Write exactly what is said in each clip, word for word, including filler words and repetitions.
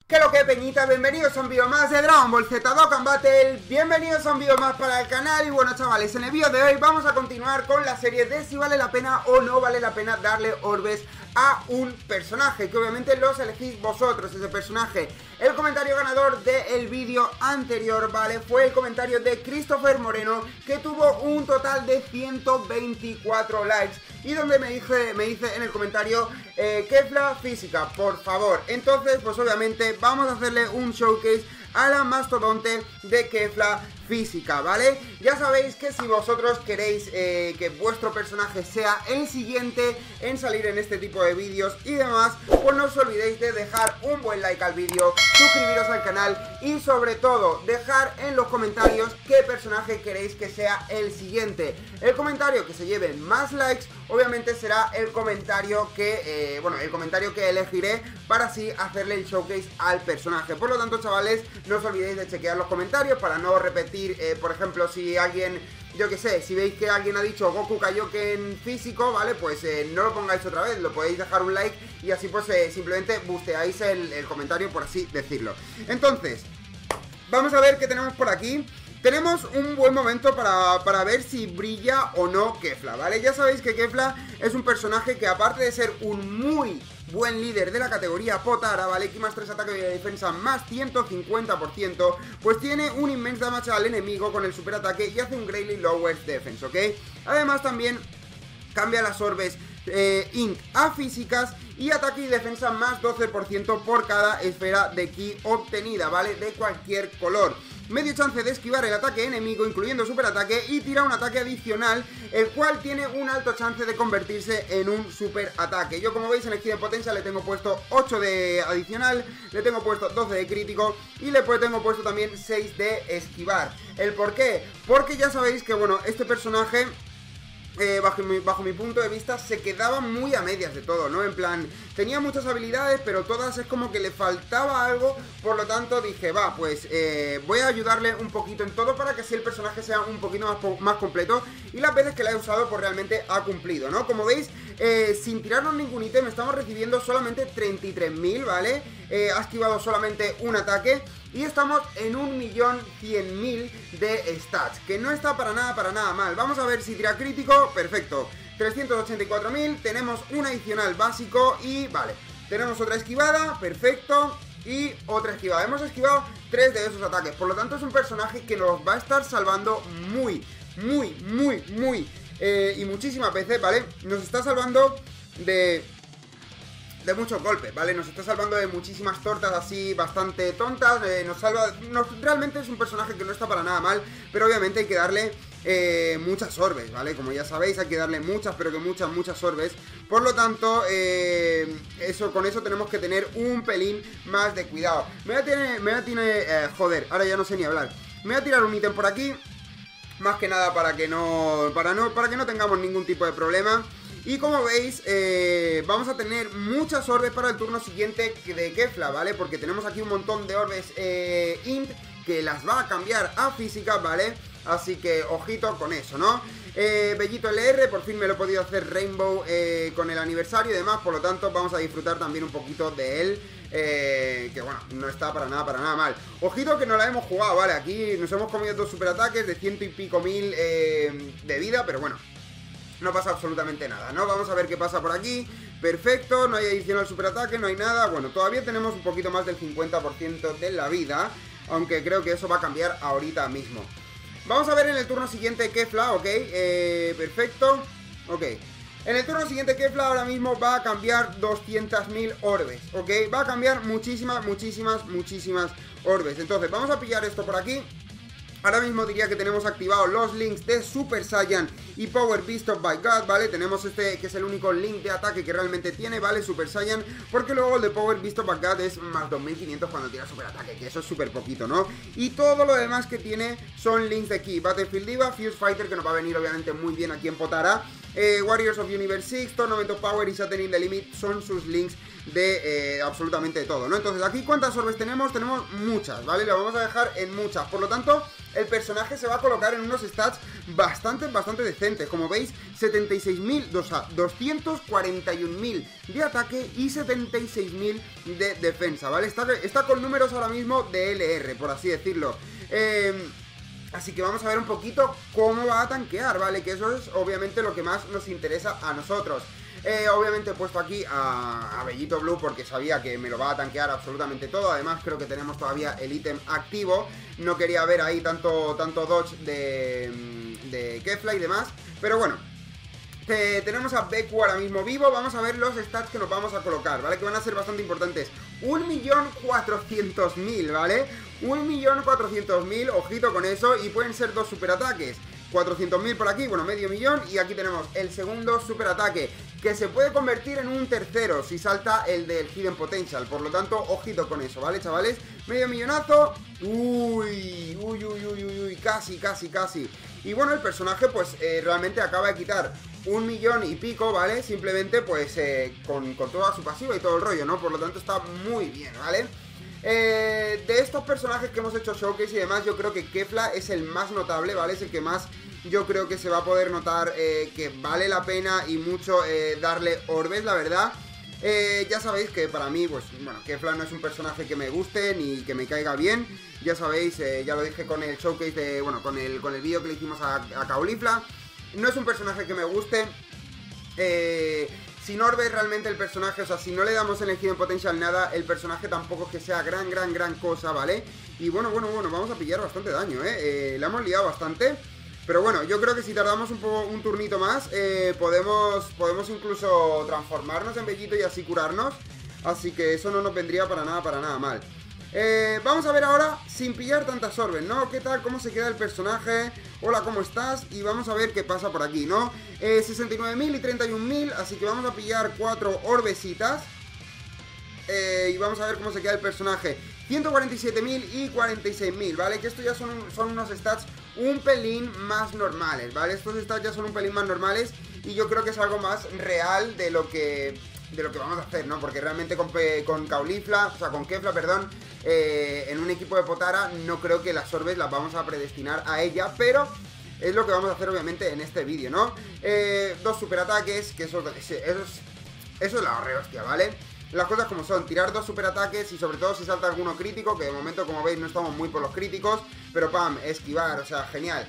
¿Qué lo que, peñita? Bienvenidos a un vídeo más de Dragon Ball Z Dokkan Battle. Bienvenidos a un vídeo más para el canal. Y bueno, chavales, en el vídeo de hoy vamos a continuar con la serie de si vale la pena o no vale la pena darle orbes a un personaje, que obviamente los elegís vosotros, ese personaje. El comentario ganador del vídeo anterior, ¿vale? Fue el comentario de Christopher Moreno, que tuvo un total de ciento veinticuatro likes. Y donde me dice, me dice en el comentario, eh, Kefla física, por favor. Entonces, pues obviamente vamos a hacerle un showcase a la mastodonte de Kefla física, ¿vale? Ya sabéis que si vosotros queréis eh, que vuestro personaje sea el siguiente en salir en este tipo de vídeos y demás, pues no os olvidéis de dejar un buen like al vídeo, suscribiros al canal y sobre todo dejar en los comentarios qué personaje queréis que sea el siguiente. El comentario que se lleve más likes obviamente será el comentario que, eh, bueno, el comentario que elegiré para así hacerle el showcase al personaje. Por lo tanto, chavales, no os olvidéis de chequear los comentarios para no repetir, eh, por ejemplo, si alguien, yo que sé, si veis que alguien ha dicho Goku Kaioken físico, ¿vale? Pues eh, no lo pongáis otra vez, lo podéis dejar un like y así pues eh, simplemente busteáis el, el comentario, por así decirlo. Entonces, vamos a ver qué tenemos por aquí. Tenemos un buen momento para, para ver si brilla o no Kefla, ¿vale? Ya sabéis que Kefla es un personaje que, aparte de ser un muy buen líder de la categoría Potara, ¿vale? Ki más tres ataque de defensa más ciento cincuenta por ciento, pues tiene un inmenso damage al enemigo con el super ataque y hace un greatly lowest defense, ¿ok? Además también cambia las orbes eh, Int a físicas y ataque y defensa más doce por ciento por cada esfera de ki obtenida, ¿vale? De cualquier color. Medio chance de esquivar el ataque enemigo, incluyendo super ataque, y tira un ataque adicional, el cual tiene un alto chance de convertirse en un super ataque. Yo, como veis, en el ki de potencia le tengo puesto ocho de adicional, le tengo puesto doce de crítico y le tengo puesto también seis de esquivar. ¿El por qué? Porque ya sabéis que, bueno, este personaje, Eh, bajo, mi, bajo mi punto de vista, se quedaba muy a medias de todo, ¿no? En plan, tenía muchas habilidades, pero todas es como que le faltaba algo. Por lo tanto dije, va, pues eh, voy a ayudarle un poquito en todo para que así el personaje sea un poquito más, más completo. Y las veces que la he usado, pues realmente ha cumplido, ¿no? Como veis, eh, sin tirarnos ningún ítem, estamos recibiendo solamente treinta y tres mil, ¿vale? Eh, ha esquivado solamente un ataque y estamos en un millón cien mil de stats, que no está para nada, para nada mal. Vamos a ver si tira crítico. Perfecto, trescientos ochenta y cuatro mil, tenemos un adicional básico y vale, tenemos otra esquivada, perfecto, y otra esquivada. Hemos esquivado tres de esos ataques, por lo tanto es un personaje que nos va a estar salvando muy, muy, muy, muy eh, y muchísimas veces, ¿vale? Nos está salvando de... de muchos golpes, ¿vale? Nos está salvando de muchísimas tortas así bastante tontas, eh, nos salva... Nos, realmente es un personaje que no está para nada mal, pero obviamente hay que darle eh, muchas orbes, ¿vale? Como ya sabéis, hay que darle muchas, pero que muchas, muchas orbes. Por lo tanto, eh, eso, con eso tenemos que tener un pelín más de cuidado. Me voy a tener... Me voy a tener eh, joder, ahora ya no sé ni hablar. Me voy a tirar un ítem por aquí, más que nada para que no... Para, no, para que no tengamos ningún tipo de problema. Y como veis, eh, vamos a tener muchas orbes para el turno siguiente de Kefla, ¿vale? Porque tenemos aquí un montón de orbes eh, Int que las va a cambiar a física, ¿vale? Así que ojito con eso, ¿no? Eh, Bellito L R, por fin me lo he podido hacer Rainbow eh, con el aniversario y demás. Por lo tanto, vamos a disfrutar también un poquito de él. Eh, que bueno, no está para nada, para nada mal. Ojito que no la hemos jugado, ¿vale? Aquí nos hemos comido dos superataques de ciento y pico mil eh, de vida, pero bueno, no pasa absolutamente nada, ¿no? Vamos a ver qué pasa por aquí. Perfecto, no hay adicional superataque, no hay nada. Bueno, todavía tenemos un poquito más del cincuenta por ciento de la vida, aunque creo que eso va a cambiar ahorita mismo. Vamos a ver en el turno siguiente Kefla, ok, eh, perfecto. Ok, en el turno siguiente Kefla ahora mismo va a cambiar doscientas mil orbes, ok. Va a cambiar muchísimas, muchísimas, muchísimas orbes. Entonces vamos a pillar esto por aquí. Ahora mismo diría que tenemos activados los links de Super Saiyan y Power Beast of by God, ¿vale? Tenemos este que es el único link de ataque que realmente tiene, ¿vale? Super Saiyan, porque luego el de Power Beast of by God es más dos mil quinientos cuando tira super ataque, que eso es súper poquito, ¿no? Y todo lo demás que tiene son links de aquí. Battlefield Diva, Fuse Fighter, que nos va a venir obviamente muy bien aquí en Potara. Eh, Warriors of Universe seis, Tournament of Power y Shattered in the Limit son sus links de eh, absolutamente todo, ¿no? Entonces aquí ¿cuántas orbes tenemos? Tenemos muchas, ¿vale? Lo vamos a dejar en muchas, por lo tanto el personaje se va a colocar en unos stats bastante, bastante decentes. Como veis, setenta y seis mil, o sea, doscientos cuarenta y un mil de ataque y setenta y seis mil de defensa, ¿vale? Está, está con números ahora mismo de L R, por así decirlo. Eh... Así que vamos a ver un poquito cómo va a tanquear, ¿vale? Que eso es obviamente lo que más nos interesa a nosotros. Eh, obviamente he puesto aquí a, a Bellito Blue porque sabía que me lo va a tanquear absolutamente todo. Además creo que tenemos todavía el ítem activo. No quería ver ahí tanto, tanto dodge de, de Kefla y demás. Pero bueno, eh, tenemos a Beku ahora mismo vivo. Vamos a ver los stats que nos vamos a colocar, ¿vale? Que van a ser bastante importantes. un millón cuatrocientos mil, ¿vale? un millón cuatrocientos mil, ojito con eso. Y pueden ser dos superataques. cuatrocientos mil por aquí, bueno, medio millón. Y aquí tenemos el segundo superataque, que se puede convertir en un tercero si salta el del Hidden Potential. Por lo tanto, ojito con eso, ¿vale, chavales? Medio millonazo. Uy, uy, uy, uy, uy, uy, casi, casi, casi. Y bueno, el personaje pues eh, realmente acaba de quitar un millón y pico, ¿vale? Simplemente pues eh, con, con toda su pasiva y todo el rollo, ¿no? Por lo tanto está muy bien, ¿vale? Eh, de estos personajes que hemos hecho showcase y demás, yo creo que Kefla es el más notable, ¿vale? Es el que más yo creo que se va a poder notar eh, que vale la pena y mucho eh, darle orbes, la verdad. Eh, ya sabéis que para mí, pues, bueno, Kefla no es un personaje que me guste ni que me caiga bien. Ya sabéis, eh, ya lo dije con el showcase de, bueno, con el, con el vídeo que le hicimos a, a Caulifla. No es un personaje que me guste. Eh... Sin orbes realmente el personaje, o sea, si no le damos el Hidden Potential nada, el personaje tampoco es que sea gran, gran, gran cosa, ¿vale? Y bueno, bueno, bueno, vamos a pillar bastante daño, ¿eh? eh la hemos liado bastante. Pero bueno, yo creo que si tardamos un, poco, un turnito más, eh, podemos, podemos incluso transformarnos en Bellito y así curarnos. Así que eso no nos vendría para nada, para nada mal. Eh, vamos a ver ahora, sin pillar tantas orbes, ¿no? ¿Qué tal? ¿Cómo se queda el personaje? Hola, ¿cómo estás? Y vamos a ver qué pasa por aquí, ¿no? Eh, sesenta y nueve mil y treinta y un mil, así que vamos a pillar cuatro orbecitas. Eh, y vamos a ver cómo se queda el personaje. ciento cuarenta y siete mil y cuarenta y seis mil, ¿vale? Que esto ya son, son unos stats un pelín más normales, ¿vale? Estos stats ya son un pelín más normales y yo creo que es algo más real de lo que... de lo que vamos a hacer, ¿no? Porque realmente con, con Caulifla, o sea, con Kefla, perdón, eh, en un equipo de Potara no creo que las orbes las vamos a predestinar a ella, pero es lo que vamos a hacer obviamente en este vídeo, ¿no? Eh, dos superataques, que eso, eso, es, eso es la horre hostia, ¿vale? Las cosas como son, tirar dos superataques y sobre todo si salta alguno crítico, que de momento, como veis, no estamos muy por los críticos, pero pam, esquivar, o sea, genial.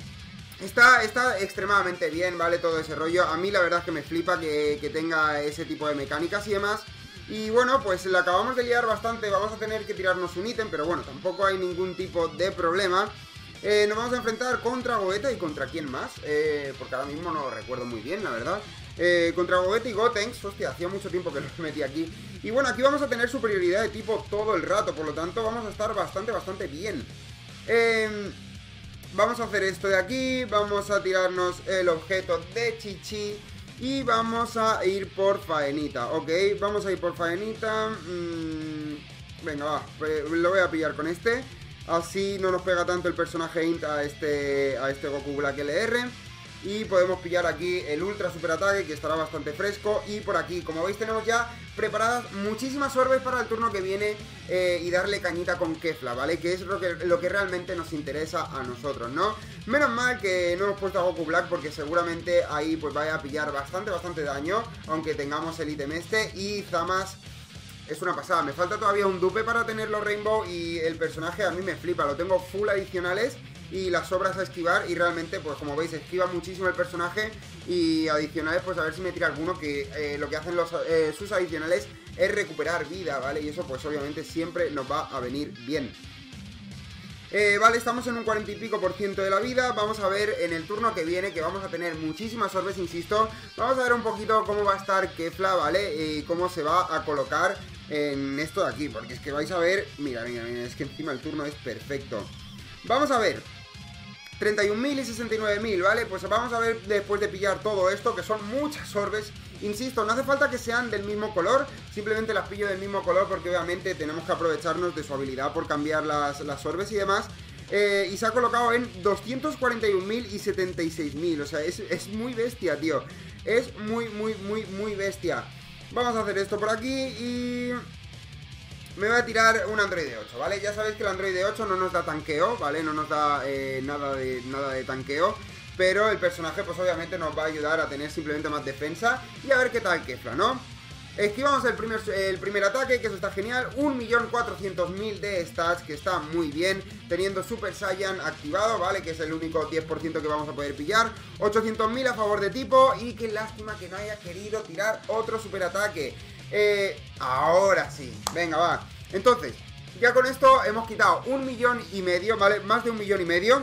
Está, está extremadamente bien, ¿vale? Todo ese rollo. A mí la verdad es que me flipa que, que tenga ese tipo de mecánicas y demás. Y bueno, pues la acabamos de liar bastante. Vamos a tener que tirarnos un ítem, pero bueno, tampoco hay ningún tipo de problema. eh, Nos vamos a enfrentar contra Gogeta y contra quién más, eh, porque ahora mismo no lo recuerdo muy bien, la verdad. eh, Contra Gogeta y Gotenks, hostia, hacía mucho tiempo que los metí aquí. Y bueno, aquí vamos a tener superioridad de tipo todo el rato, por lo tanto vamos a estar bastante, bastante bien. Eh... Vamos a hacer esto de aquí, vamos a tirarnos el objeto de Chichi y vamos a ir por Faenita, ok, vamos a ir por Faenita, mmm, venga va, lo voy a pillar con este, así no nos pega tanto el personaje Int a este, a este Goku Black L R. Y podemos pillar aquí el ultra super ataque, que estará bastante fresco. Y por aquí, como veis, tenemos ya preparadas muchísimas orbes para el turno que viene, eh, y darle cañita con Kefla, ¿vale? Que es lo que, lo que realmente nos interesa a nosotros, ¿no? Menos mal que no hemos puesto a Goku Black, porque seguramente ahí pues vaya a pillar bastante, bastante daño, aunque tengamos el ítem este. Y Zamas es una pasada. Me falta todavía un dupe para tenerlo Rainbow, y el personaje a mí me flipa. Lo tengo full adicionales y las sobras a esquivar, y realmente pues como veis esquiva muchísimo el personaje. Y adicionales pues a ver si me tira alguno que eh, lo que hacen los, eh, sus adicionales es recuperar vida, ¿vale? Y eso pues obviamente siempre nos va a venir bien. Eh, vale, estamos en un cuarenta y pico por ciento de la vida. Vamos a ver en el turno que viene, que vamos a tener muchísimas orbes, insisto. Vamos a ver un poquito cómo va a estar Kefla, ¿vale? Y cómo se va a colocar en esto de aquí, porque es que vais a ver, mira, mira, mira, es que encima el turno es perfecto. Vamos a ver treinta y un mil y sesenta y nueve mil, ¿vale? Pues vamos a ver después de pillar todo esto, que son muchas orbes. Insisto, no hace falta que sean del mismo color, simplemente las pillo del mismo color porque obviamente tenemos que aprovecharnos de su habilidad por cambiar las, las orbes y demás. Eh, y se ha colocado en doscientos cuarenta y un mil y setenta y seis mil, o sea, es, es muy bestia, tío. Es muy, muy, muy, muy bestia. Vamos a hacer esto por aquí y... me voy a tirar un Android ocho, ¿vale? Ya sabéis que el Android ocho no nos da tanqueo, ¿vale? No nos da eh, nada, de, nada de tanqueo. pero el personaje pues obviamente nos va a ayudar a tener simplemente más defensa y a ver qué tal Kefla, ¿no? Esquivamos el primer, el primer ataque, que eso está genial. un millón cuatrocientos mil de stats, que está muy bien, teniendo Super Saiyan activado, ¿vale? Que es el único diez por ciento que vamos a poder pillar. ochocientos mil a favor de tipo. Y qué lástima que no haya querido tirar otro super ataque. eh, Ahora sí, venga, va. Entonces, ya con esto hemos quitado un millón y medio, ¿vale? Más de un millón y medio.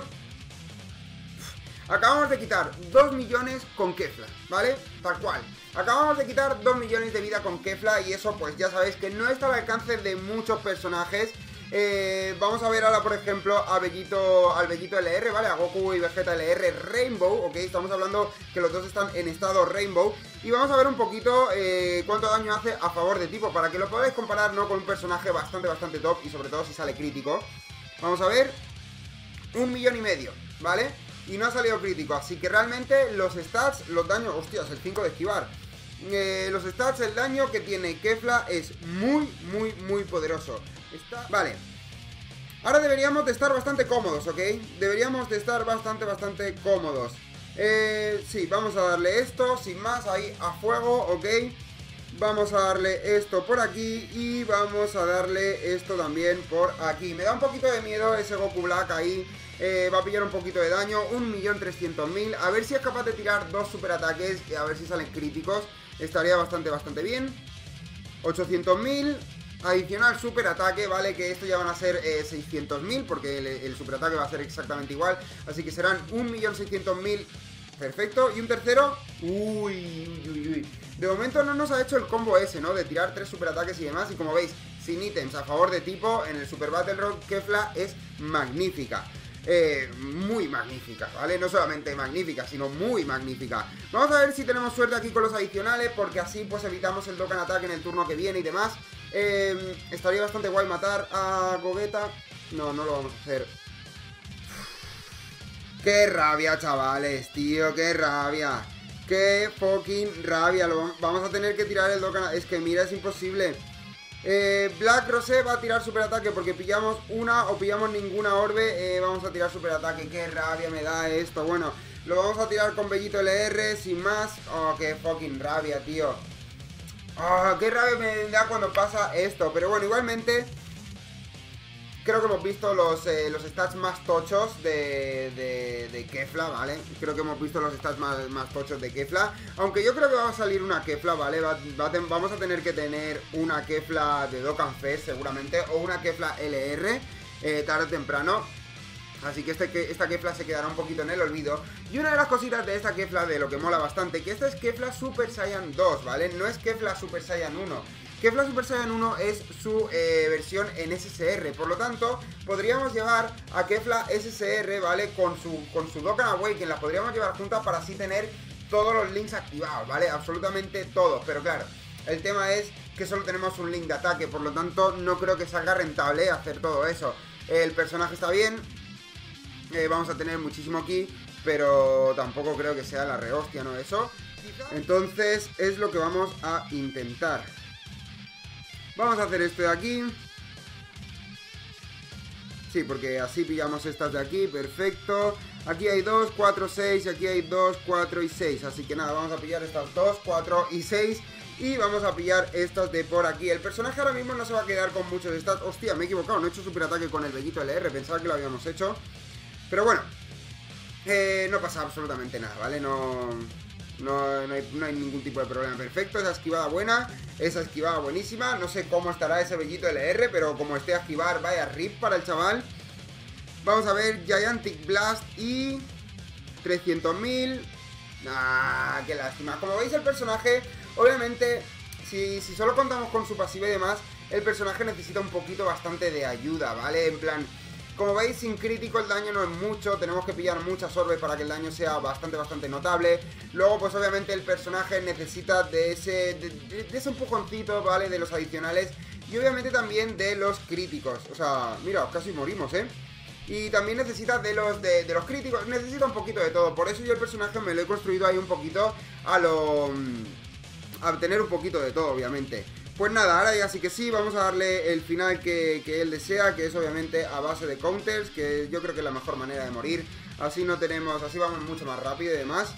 Acabamos de quitar dos millones con Kefla, ¿vale? Tal cual. Acabamos de quitar dos millones de vida con Kefla y eso pues ya sabéis que no está al alcance de muchos personajes. eh, Vamos a ver ahora por ejemplo a Bellito, al Bellito L R, ¿vale? A Goku y Vegeta L R Rainbow, ¿ok? Estamos hablando que los dos están en estado Rainbow. Y vamos a ver un poquito eh, cuánto daño hace a favor de tipo, para que lo podáis comparar, ¿no? Con un personaje bastante, bastante top y sobre todo si sale crítico. Vamos a ver, un millón y medio, ¿vale? Y no ha salido crítico, así que realmente los stats, los daños, hostias, el cinco de esquivar. Eh, los stats, el daño que tiene Kefla es muy, muy, muy poderoso. Está... Vale. Ahora deberíamos de estar bastante cómodos, ¿ok? Deberíamos de estar bastante, bastante cómodos. Eh, sí, vamos a darle esto, sin más, ahí a fuego, ¿ok? Vamos a darle esto por aquí y vamos a darle esto también por aquí. Me da un poquito de miedo ese Goku Black ahí. Eh, va a pillar un poquito de daño, un millón trescientos mil. A ver si es capaz de tirar dos super ataques y a ver si salen críticos. Estaría bastante, bastante bien. ochocientos mil. Adicional super ataque, ¿vale? Que esto ya van a ser eh, seiscientos mil, porque el, el super ataque va a ser exactamente igual. Así que serán un millón seiscientos mil. Perfecto. Y un tercero. Uy, uy, uy, uy. De momento no nos ha hecho el combo ese, ¿no? De tirar tres super ataques y demás. Y como veis, sin ítems a favor de tipo, en el Super Battle Road Kefla es magnífica. Eh, muy magnífica, ¿vale? No solamente magnífica, sino muy magnífica. Vamos a ver si tenemos suerte aquí con los adicionales, porque así pues evitamos el Dokkan Attack en el turno que viene y demás. eh, Estaría bastante guay matar a Gogeta. No, no lo vamos a hacer. Qué rabia, chavales, tío, qué rabia. Qué fucking rabia. Lo vamos a tener que tirar el Dokkan. Es que mira, es imposible. Eh, Black Rosé va a tirar super ataque porque pillamos una o pillamos ninguna orbe. eh, Vamos a tirar super ataque. Qué rabia me da esto. Bueno, lo vamos a tirar con Bellito L R sin más. Oh, qué fucking rabia, tío. Oh, qué rabia me da cuando pasa esto. Pero bueno, igualmente creo que hemos visto los, eh, los stats más tochos de, de, de Kefla, ¿vale? Creo que hemos visto los stats más, más tochos de Kefla. Aunque yo creo que va a salir una Kefla, ¿vale? Va, va ten, vamos a tener que tener una Kefla de Dokkan Fest seguramente, o una Kefla L R, eh, tarde o temprano. Así que este, esta Kefla se quedará un poquito en el olvido. Y una de las cositas de esta Kefla, de lo que mola bastante, que esta es Kefla Super Saiyan dos, ¿vale? No es Kefla Super Saiyan uno. Kefla Super Saiyan uno es su eh, versión en S S R, por lo tanto, podríamos llevar a Kefla S S R, ¿vale? Con su, con su Dokkan Awaken, las podríamos llevar juntas para así tener todos los links activados, ¿vale? Absolutamente todos, pero claro, el tema es que solo tenemos un link de ataque, por lo tanto, no creo que salga rentable hacer todo eso. El personaje está bien, eh, vamos a tener muchísimo ki, pero tampoco creo que sea la rehostia, ¿no? Eso. Entonces, es lo que vamos a intentar. Vamos a hacer esto de aquí. Sí, porque así pillamos estas de aquí, perfecto. Aquí hay dos, cuatro, seis, y aquí hay dos, cuatro y seis. Así que nada, vamos a pillar estas dos, cuatro y seis. Y vamos a pillar estas de por aquí. El personaje ahora mismo no se va a quedar con muchos de estas. Hostia, me he equivocado, no he hecho super ataque con el Bellito L R. Pensaba que lo habíamos hecho. Pero bueno, eh, no pasa absolutamente nada, ¿vale? No... No, no, hay, no hay ningún tipo de problema. Perfecto, esa esquivada buena. Esa esquivada buenísima. No sé cómo estará ese Bellito L R, pero como esté a esquivar, vaya rip para el chaval. Vamos a ver, Gigantic Blast y trescientos mil. Ah, qué lástima. Como veis, el personaje, obviamente, si, si solo contamos con su pasiva y demás, el personaje necesita un poquito bastante de ayuda, ¿vale? En plan, como veis, sin crítico el daño no es mucho, tenemos que pillar muchas orbes para que el daño sea bastante, bastante notable. Luego, pues obviamente el personaje necesita de ese, de, de, de ese empujoncito, ¿vale? De los adicionales y obviamente también de los críticos. O sea, mira, casi morimos, ¿eh? Y también necesita de los, de, de los críticos, necesita un poquito de todo. Por eso yo el personaje me lo he construido ahí un poquito a lo... a tener un poquito de todo, obviamente. Pues nada, ahora ya sí que sí, vamos a darle el final que, que él desea, que es obviamente a base de counters, que yo creo que es la mejor manera de morir. Así no tenemos, así vamos mucho más rápido y demás.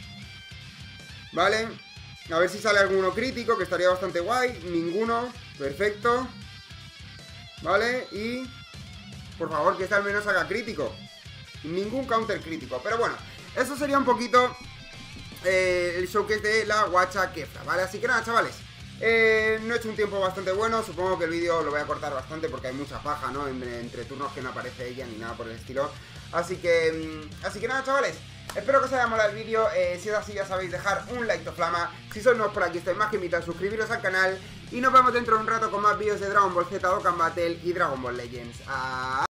Vale, a ver si sale alguno crítico, que estaría bastante guay. Ninguno, perfecto. Vale, y por favor que este al menos haga crítico. Ningún counter crítico, pero bueno, eso sería un poquito eh, el showcase de la Guacha Kefla, ¿vale? Así que nada, chavales, eh, no he hecho un tiempo bastante bueno. Supongo que el vídeo lo voy a cortar bastante porque hay mucha paja, ¿no? Entre, entre turnos que no aparece ella ni nada por el estilo. Así que, así que nada, chavales, espero que os haya molado el vídeo. eh, Si es así, ya sabéis, dejar un like to flama. Si sois nuevos por aquí, estáis más que invitados a suscribiros al canal. Y nos vemos dentro de un rato con más vídeos de Dragon Ball Z, Dokkan Battle y Dragon Ball Legends. ¡Adiós!